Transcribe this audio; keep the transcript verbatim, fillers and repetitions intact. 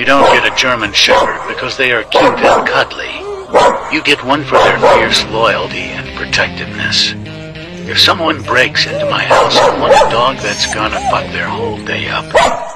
You don't get a German Shepherd because they are cute and cuddly. You get one for their fierce loyalty and protectiveness. If someone breaks into my house, I want a dog that's gonna fuck their whole day up.